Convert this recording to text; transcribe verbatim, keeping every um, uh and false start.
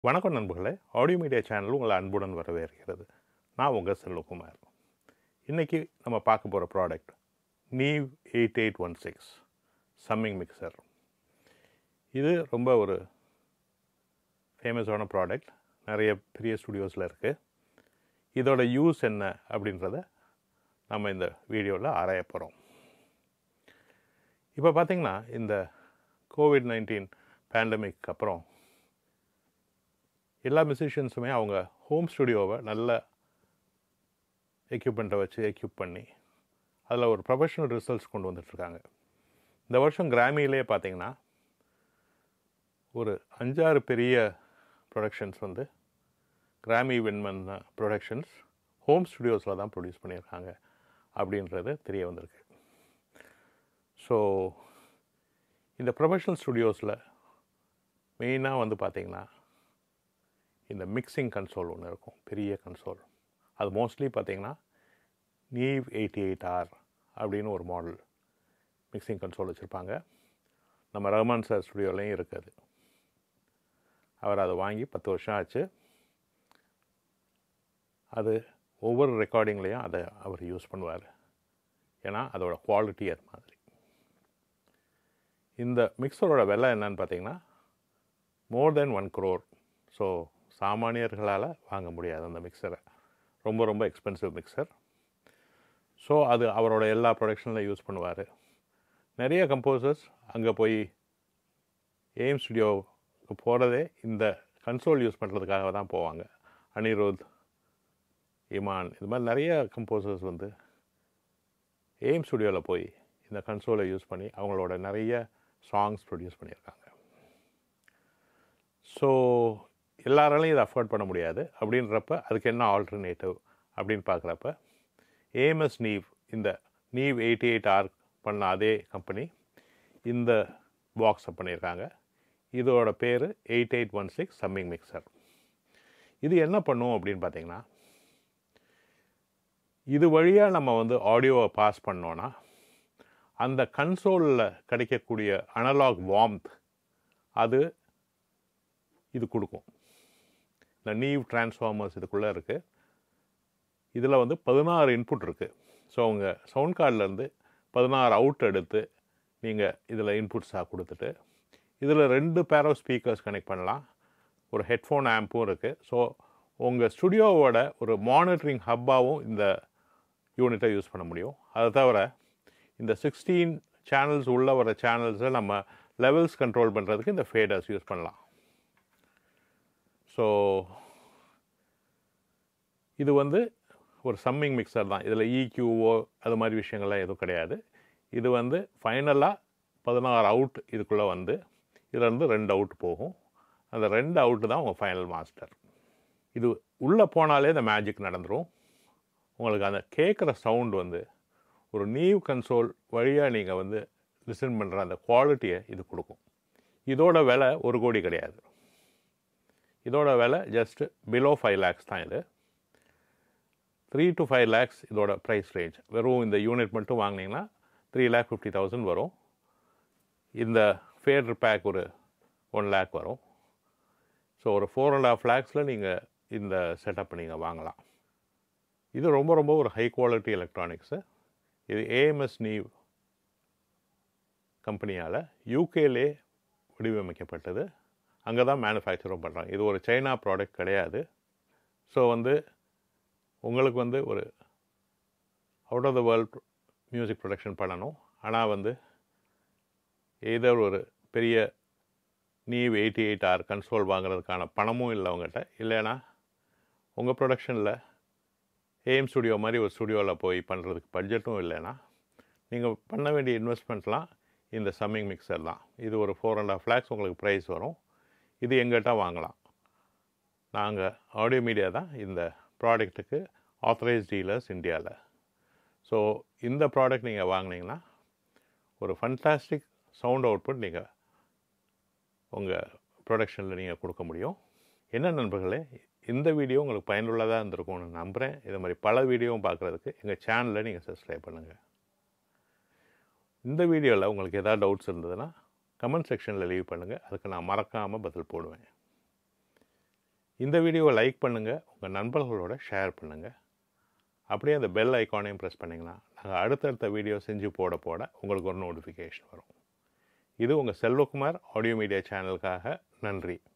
வணக்கம் நண்பர்களே, audio media channel உங்களை அன்புடன் வரவேற்கிறது. நான் உங்கள் செல்வகுமார். இன்றைக்கி நம்ம பார்க்க போகிற product Neve eight eight one six summing mixer. இது ரொம்ப ஒரு ஃபேமஸான ப்ராடக்ட், நிறைய பெரிய ஸ்டுடியோஸில் இருக்குது. இதோட யூஸ் என்ன அப்படின்றத நம்ம இந்த வீடியோவில் ஆராய போகிறோம். இப்போ பார்த்திங்கன்னா, இந்த கோவிட் நைன்டீன் பேண்டமிக் அப்புறம் எல்லா மியூசிஷியன்ஸுமே அவங்க ஹோம் ஸ்டுடியோவை நல்ல எக்யூப்மெண்ட்டை வச்சு எக்யூப் பண்ணி அதில் ஒரு ப்ரொஃபஷ்னல் ரிசல்ட்ஸ் கொண்டு வந்துட்டுருக்காங்க. இந்த வருஷம் கிராமியிலே பார்த்திங்கன்னா ஒரு அஞ்சாறு பெரிய ப்ரொடக்ஷன்ஸ் வந்து கிராமி வின் பண்ண ப்ரொடக்ஷன்ஸ் ஹோம் ஸ்டுடியோஸில் தான் ப்ரொடியூஸ் பண்ணியிருக்காங்க அப்படின்றது தெரிய வந்திருக்கு. ஸோ இந்த ப்ரொஃபஷ்னல் ஸ்டுடியோஸில் மெயினாக வந்து பார்த்திங்கன்னா இந்த மிக்சிங் கன்சோல் ஒன்று இருக்கும், பெரிய கன்சோல். அது மோஸ்ட்லி பார்த்திங்கன்னா நீவ் எயிட்டி எயிட் ஆர் அப்படின்னு ஒரு மாடல் மிக்சிங் கன்சோல் வச்சுருப்பாங்க. நம்ம ரஹ்மான் சார் ஸ்டுடியோலையும் இருக்குது. அவர் அதை வாங்கி பத்து வருஷம் ஆச்சு. அது ஒவ்வொரு ரெக்கார்டிங்லேயும் அதை அவர் யூஸ் பண்ணுவார், ஏன்னா அதோட குவாலிட்டி அது மாதிரி. இந்த மிக்சரோட விலை என்னன்னு பார்த்திங்கன்னா more than one crore. So சாமானியர்களால் வாங்க முடியாது அந்த மிக்சரை. ரொம்ப ரொம்ப எக்ஸ்பென்சிவ் மிக்சர். ஸோ அது அவரோட எல்லா ப்ரொடக்ஷனில் யூஸ் பண்ணுவார். நிறைய கம்போசர்ஸ் அங்கே போய் ஏஎம் ஸ்டுடியோவுக்கு போகிறதே இந்த கன்சோல் யூஸ் பண்ணுறதுக்காக தான் போவாங்க. அனிருத், இமான், இது மாதிரி நிறைய கம்போசர்ஸ் வந்து ஏஎம் ஸ்டுடியோவில் போய் இந்த கன்சோலை யூஸ் பண்ணி அவங்களோட நிறைய சாங்ஸ் ப்ரொடியூஸ் பண்ணியிருக்காங்க. ஸோ எல்லாராலையும் இதை அஃபோர்ட் பண்ண முடியாது. அப்படின்றப்ப அதுக்கு என்ன ஆல்டர்னேட்டிவ் அப்படின்னு பார்க்குறப்ப ஏஎம்எஸ் நீவ், இந்த நீவ் எயிட்டி எயிட் ஆர் பண்ண அதே கம்பெனி இந்த பாக்ஸை பண்ணியிருக்காங்க. இதோட பேர் eight eight one six summing mixer. இது என்ன பண்ணும் அப்படின்னு பார்த்திங்கன்னா, இது வழியாக நம்ம வந்து ஆடியோவை பாஸ் பண்ணோன்னா அந்த கன்சோலில் கிடைக்கக்கூடிய அனலாக் வார்ம்த் அது இது கொடுக்கும். இந்த நீவ் டிரான்ஸ்ஃபார்மர்ஸ் இதுக்குள்ளே இருக்குது. இதில் வந்து பதினாறு இன்புட் இருக்குது. ஸோ உங்கள் சவுண்ட் கார்டிலேருந்து பதினாறு அவுட் எடுத்து நீங்கள் இதில் இன்புட்ஸாக கொடுத்துட்டு இதில் ரெண்டு பேர் ஆஃப் ஸ்பீக்கர்ஸ் கனெக்ட் பண்ணலாம். ஒரு ஹெட்ஃபோன் ஆம்பும் இருக்குது. ஸோ உங்கள் ஸ்டுடியோவோட ஒரு மானிட்டரிங் ஹப்பாகவும் இந்த யூனிட்டை யூஸ் பண்ண முடியும். அதை தவிர இந்த சிக்ஸ்டீன் சேனல்ஸ் உள்ள வர சேனல்ஸை நம்ம லெவல்ஸ் கண்ட்ரோல் பண்ணுறதுக்கு இந்த ஃபேடர்ஸ் யூஸ் பண்ணலாம். ஸோ இது வந்து ஒரு சம்மிங் மிக்சர் தான். இதில் இக்யூஓ அது மாதிரி விஷயங்கள்லாம் எதுவும் கிடையாது. இது வந்து ஃபைனலாக பதினாறு அவுட் இதுக்குள்ளே வந்து இதிலேருந்து ரெண்டு அவுட் போகும். அந்த ரெண்டு அவுட்டு தான் உங்கள் ஃபைனல் மாஸ்டர். இது உள்ளே போனாலே இந்த மேஜிக் நடந்துடும். உங்களுக்கு அந்த கேட்குற சவுண்ட் வந்து ஒரு நீவ் கன்சோல் வழியாக நீங்கள் வந்து லிசன் பண்ணுற அந்த குவாலிட்டியை இது கொடுக்கும். இதோட விலை ஒரு கோடி கிடையாது. இதோட விலை ஜஸ்ட் பிலோ ஃபைவ் லேக்ஸ் தான். இது த்ரீ டு ஃபைவ் லேக்ஸ் இதோட ப்ரைஸ் ரேஞ்ச். வெறும் இந்த யூனிட் மட்டும் வாங்கினீங்கன்னா த்ரீ லேக் ஃபிஃப்டி தௌசண்ட் வரும். இந்த ஃபேடர் பேக் ஒரு ஒன் லேக் வரும். ஸோ ஒரு ஃபோர் அண்ட் ஹாஃப் லேக்ஸில் நீங்கள் இந்த செட்டப் நீங்கள் வாங்கலாம். இது ரொம்ப ரொம்ப ஒரு ஹை குவாலிட்டி எலக்ட்ரானிக்ஸு. இது ஏஎம்எஸ் நீவ் கம்பெனியால் யூகேலே வடிவமைக்கப்பட்டது. அங்கே தான் மேனுஃபேக்சரும் பண்ணுறாங்க. இது ஒரு சைனா ப்ராடக்ட் கிடையாது. ஸோ வந்து உங்களுக்கு வந்து ஒரு out of the world music production பண்ணணும், ஆனால் வந்து ஏதோ ஒரு பெரிய Neve eighty eight R console வாங்குறதுக்கான பணமும் இல்லை உங்கள்கிட்ட, இல்லைன்னா உங்கள் ப்ரொடக்ஷனில் ஏஎம் ஸ்டுடியோ மாதிரி ஒரு ஸ்டுடியோவில் போய் பண்ணுறதுக்கு பட்ஜெட்டும் இல்லைன்னா நீங்கள் பண்ண வேண்டிய இன்வெஸ்ட்மெண்ட்லாம் இந்த சம்மிங் மிக்சர் தான். இது ஒரு ஃபோர் அண்ட் ஹாஃப் லேக்ஸ் உங்களுக்கு ப்ரைஸ் வரும். இது எங்கிட்ட வாங்கலாம். நாங்கள் ஆடியோ மீடியா தான் இந்த ப்ராடக்ட்டுக்கு ஆத்தரைஸ் டீலர்ஸ் இந்தியாவில். ஸோ இந்த ப்ராடக்ட் நீங்கள் வாங்கினீங்கன்னா ஒரு ஃபண்டாஸ்டிக் சவுண்ட் அவுட்புட் நீங்கள் உங்கள் ப்ரொடக்ஷனில் நீங்கள் கொடுக்க முடியும். என்ன நண்பர்களே, இந்த வீடியோ உங்களுக்கு பயனுள்ளதாக இருந்திருக்கும்னு நம்புகிறேன். இது மாதிரி பல வீடியோவும் பார்க்குறதுக்கு எங்கள் சேனலை நீங்கள் சப்ஸ்கிரைப் பண்ணுங்கள். இந்த வீடியோவில் உங்களுக்கு எதாவது டவுட்ஸ் இருந்ததுன்னா கமெண்ட் செக்ஷனில் லீவ் பண்ணுங்கள். அதுக்கு நான் மறக்காமல் பதில் போடுவேன். இந்த வீடியோவை லைக் பண்ணுங்கள், உங்கள் நண்பர்களோட ஷேர் பண்ணுங்கள். அப்படியே அந்த பெல் ஐக்கானையும் ப்ரெஸ் பண்ணிங்கன்னா நாங்கள் அடுத்தடுத்த வீடியோ செஞ்சு போட போட உங்களுக்கு ஒரு நோட்டிஃபிகேஷன் வரும். இது உங்கள் செல்வகுமார் ஆடியோ மீடியா சேனலுக்காக. நன்றி.